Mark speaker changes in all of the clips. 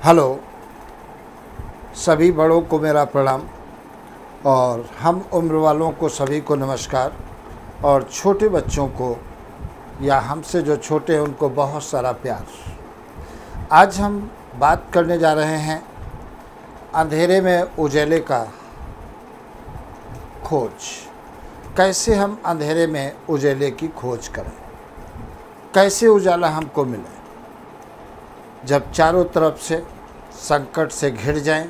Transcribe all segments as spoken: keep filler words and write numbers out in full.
Speaker 1: Hello, सभी बड़ों को मेरा प्रणाम और हम उम्र वालों को सभी को नमस्कार और छोटे बच्चों को या हमसे जो छोटे हैं उनको बहुत सारा प्यार। आज हम बात करने जा रहे हैं अंधेरे में उजाले का खोज। कैसे हम अंधेरे में उजाले की खोज करें, कैसे उजाला हमको मिले। जब चारों तरफ से संकट से घिर जाएं,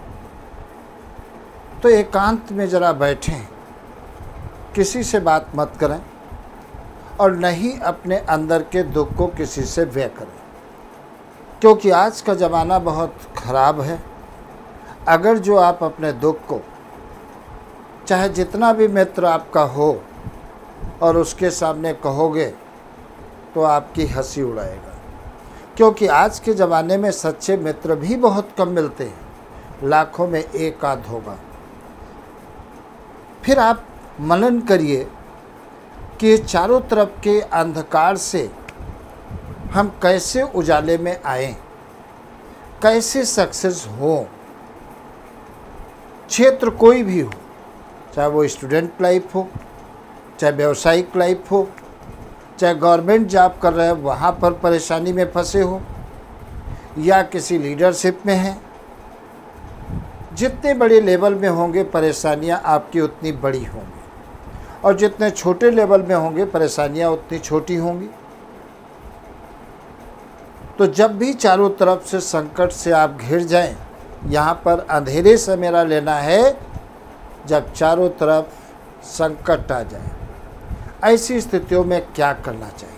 Speaker 1: तो एकांत में ज़रा बैठें, किसी से बात मत करें और न ही अपने अंदर के दुख को किसी से व्यय करें, क्योंकि आज का ज़माना बहुत ख़राब है। अगर जो आप अपने दुख को, चाहे जितना भी मित्र आपका हो, और उसके सामने कहोगे तो आपकी हंसी उड़ाएगा, क्योंकि आज के ज़माने में सच्चे मित्र भी बहुत कम मिलते हैं, लाखों में एक आध होगा। फिर आप मनन करिए कि चारों तरफ के अंधकार से हम कैसे उजाले में आएं, कैसे सक्सेस हो। क्षेत्र कोई भी हो, चाहे वो स्टूडेंट लाइफ हो, चाहे व्यावसायिक लाइफ हो, चाहे गवर्नमेंट जॉब कर रहे हैं वहाँ पर परेशानी में फंसे हो, या किसी लीडरशिप में हैं, जितने बड़े लेवल में होंगे परेशानियाँ आपकी उतनी बड़ी होंगी, और जितने छोटे लेवल में होंगे परेशानियाँ उतनी छोटी होंगी। तो जब भी चारों तरफ से संकट से आप घिर जाएं, यहाँ पर अंधेरे से मेरा लेना है जब चारों तरफ संकट आ जाए। ऐसी स्थितियों में क्या करना चाहिए,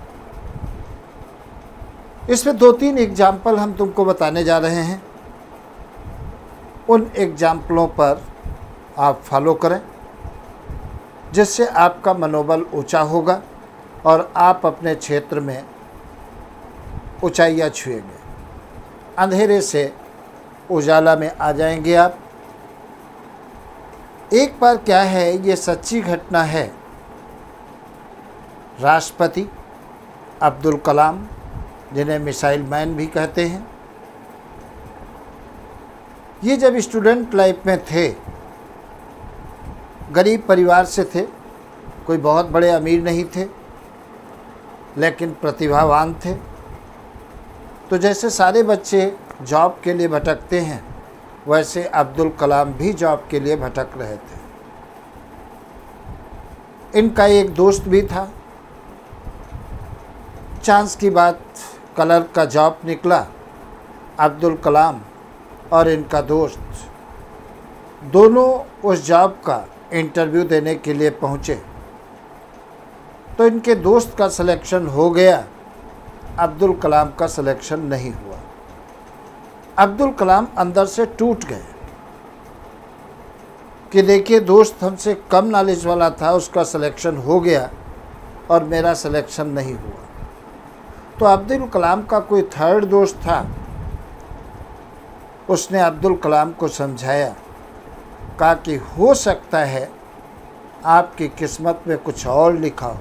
Speaker 1: इसमें दो तीन एग्जाम्पल हम तुमको बताने जा रहे हैं। उन एग्जाम्पलों पर आप फॉलो करें, जिससे आपका मनोबल ऊंचा होगा और आप अपने क्षेत्र में ऊंचाइयां छुएंगे। अंधेरे से उजाला में आ जाएंगे आप। एक बार क्या है, ये सच्ची घटना है। राष्ट्रपति अब्दुल कलाम, जिन्हें मिसाइल मैन भी कहते हैं, ये जब स्टूडेंट लाइफ में थे, गरीब परिवार से थे, कोई बहुत बड़े अमीर नहीं थे, लेकिन प्रतिभावान थे। तो जैसे सारे बच्चे जॉब के लिए भटकते हैं, वैसे अब्दुल कलाम भी जॉब के लिए भटक रहे थे। इनका एक दोस्त भी था। चांस की बात, क्लर्क का जॉब निकला। अब्दुल कलाम और इनका दोस्त दोनों उस जॉब का इंटरव्यू देने के लिए पहुँचे। तो इनके दोस्त का सिलेक्शन हो गया, अब्दुल कलाम का सिलेक्शन नहीं हुआ। अब्दुल कलाम अंदर से टूट गए कि देखिए, दोस्त हमसे कम नॉलेज वाला था, उसका सिलेक्शन हो गया और मेरा सिलेक्शन नहीं हुआ। तो अब्दुल कलाम का कोई थर्ड दोस्त था, उसने अब्दुल कलाम को समझाया, कहा कि हो सकता है आपकी किस्मत में कुछ और लिखा हो।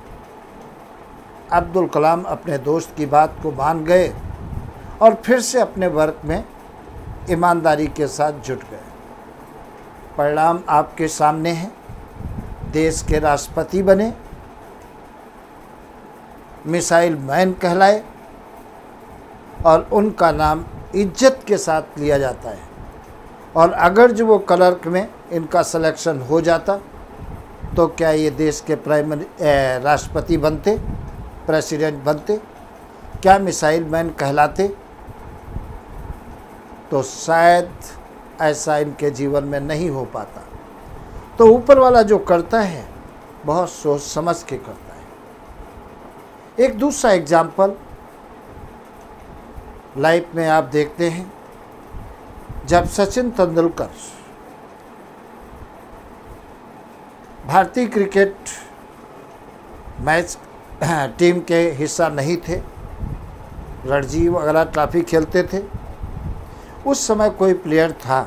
Speaker 1: अब्दुल कलाम अपने दोस्त की बात को मान गए और फिर से अपने वर्क में ईमानदारी के साथ जुट गए। परिणाम आपके सामने है। देश के राष्ट्रपति बने, मिसाइल मैन कहलाए, और उनका नाम इज्जत के साथ लिया जाता है। और अगर जो वो क्लर्क में इनका सिलेक्शन हो जाता, तो क्या ये देश के प्राइम राष्ट्रपति बनते, प्रेसिडेंट बनते? क्या मिसाइल मैन कहलाते? तो शायद ऐसा इनके जीवन में नहीं हो पाता। तो ऊपर वाला जो करता है, बहुत सोच समझ के करता है। एक दूसरा एग्जाम्पल लाइफ में आप देखते हैं, जब सचिन तेंदुलकर भारतीय क्रिकेट मैच टीम के हिस्सा नहीं थे, रणजी वगैरह ट्रॉफी खेलते थे, उस समय कोई प्लेयर था,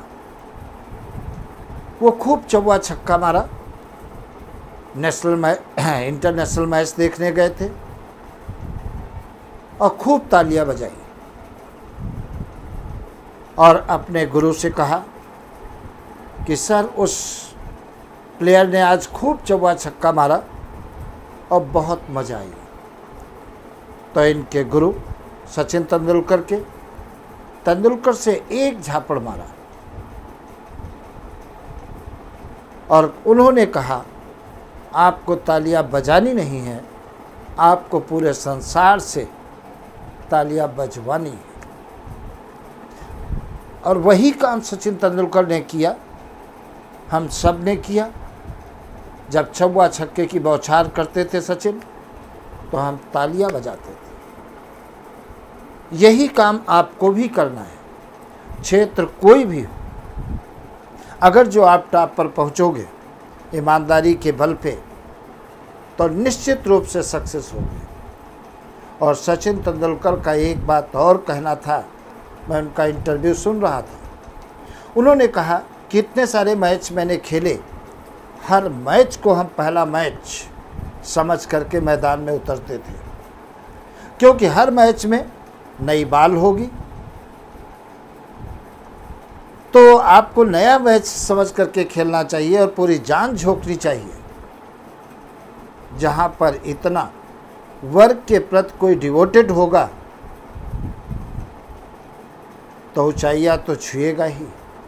Speaker 1: वो खूब चौवा छक्का मारा। नेशनल मैच, इंटरनेशनल मैच देखने गए थे और खूब तालियां बजाई। और अपने गुरु से कहा कि सर उस प्लेयर ने आज खूब चौका छक्का मारा और बहुत मज़ा आई। तो इनके गुरु सचिन तेंदुलकर के तेंदुलकर से एक झापड़ मारा और उन्होंने कहा आपको तालियां बजानी नहीं है, आपको पूरे संसार से तालियां बजवानी है। और वही काम सचिन तेंदुलकर ने किया, हम सब ने किया। जब चौका छक्के की बौछार करते थे सचिन, तो हम तालियां बजाते थे। यही काम आपको भी करना है, क्षेत्र कोई भी हो। अगर जो आप टॉप पर पहुंचोगे ईमानदारी के बल पे, तो निश्चित रूप से सक्सेस होगी। और सचिन तेंदुलकर का एक बात और कहना था, मैं उनका इंटरव्यू सुन रहा था। उन्होंने कहा कितने सारे मैच मैंने खेले, हर मैच को हम पहला मैच समझ करके मैदान में उतरते थे, क्योंकि हर मैच में नई बाल होगी। तो आपको नया मैच समझ करके खेलना चाहिए और पूरी जान झोंकनी चाहिए। जहां पर इतना वर्क के प्रति कोई डिवोटेड होगा तो ऊंचाइयां तो छुएगा ही।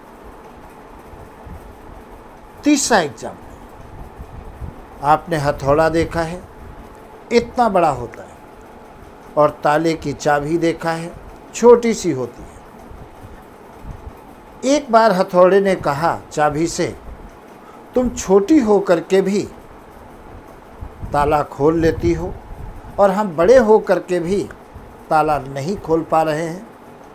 Speaker 1: तीसरा एग्जाम्पल, आपने हथौड़ा देखा है, इतना बड़ा होता है, और ताले की चाबी देखा है, छोटी सी होती है। एक बार हथौड़े ने कहा चाबी से, तुम छोटी हो करके भी ताला खोल लेती हो और हम बड़े हो करके भी ताला नहीं खोल पा रहे हैं।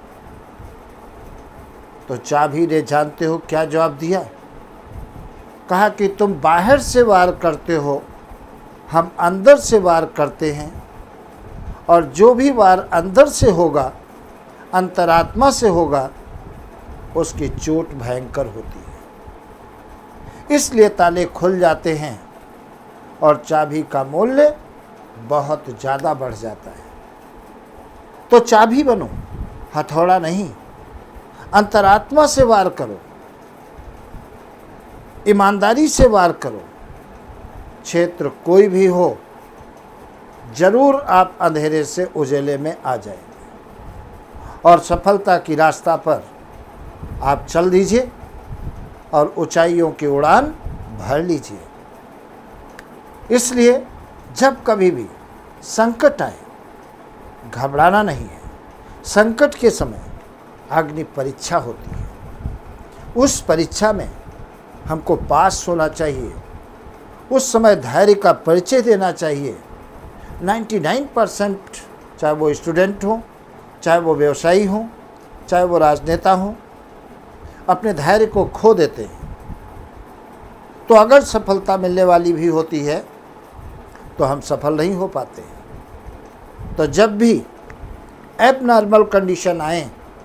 Speaker 1: तो चाबी ने जानते हो क्या जवाब दिया? कहा कि तुम बाहर से वार करते हो, हम अंदर से वार करते हैं, और जो भी वार अंदर से होगा, अंतरात्मा से होगा, उसकी चोट भयंकर होती है। इसलिए ताले खुल जाते हैं और चाबी का मूल्य बहुत ज़्यादा बढ़ जाता है। तो चाबी बनो, हथौड़ा नहीं। अंतरात्मा से वार करो, ईमानदारी से वार करो। क्षेत्र कोई भी हो, जरूर आप अंधेरे से उजाले में आ जाएंगे और सफलता की रास्ता पर आप चल दीजिए और ऊंचाइयों की उड़ान भर लीजिए। इसलिए जब कभी भी संकट आए, घबराना नहीं है। संकट के समय अग्नि परीक्षा होती है, उस परीक्षा में हमको पास होना चाहिए। उस समय धैर्य का परिचय देना चाहिए। निन्यानवे परसेंट, चाहे वो स्टूडेंट हो, चाहे वो व्यवसायी हो, चाहे वो राजनेता हो, अपने धैर्य को खो देते हैं। तो अगर सफलता मिलने वाली भी होती है तो हम सफल नहीं हो पाते। तो जब भी एबनॉर्मल कंडीशन आए,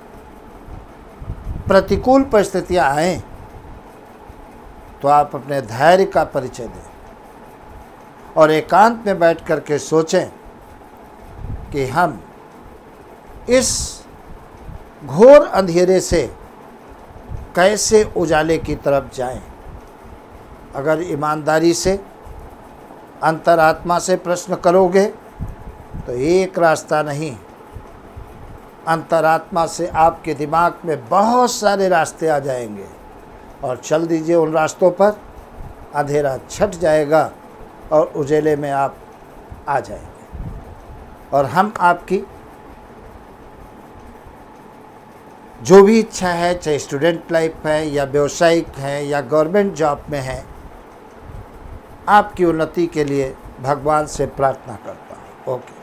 Speaker 1: प्रतिकूल परिस्थितियां आए, तो आप अपने धैर्य का परिचय दें और एकांत में बैठ कर के सोचें कि हम इस घोर अंधेरे से कैसे उजाले की तरफ जाएं। अगर ईमानदारी से, अंतरात्मा से प्रश्न करोगे तो एक रास्ता नहीं, अंतरात्मा से आपके दिमाग में बहुत सारे रास्ते आ जाएंगे और चल दीजिए उन रास्तों पर। अंधेरा छट जाएगा और उजाले में आप आ जाएंगे और हम आपकी जो भी इच्छा है, चाहे स्टूडेंट लाइफ है या व्यावसायिक है या गवर्नमेंट जॉब में है, आपकी उन्नति के लिए भगवान से प्रार्थना करता हूँ। ओके।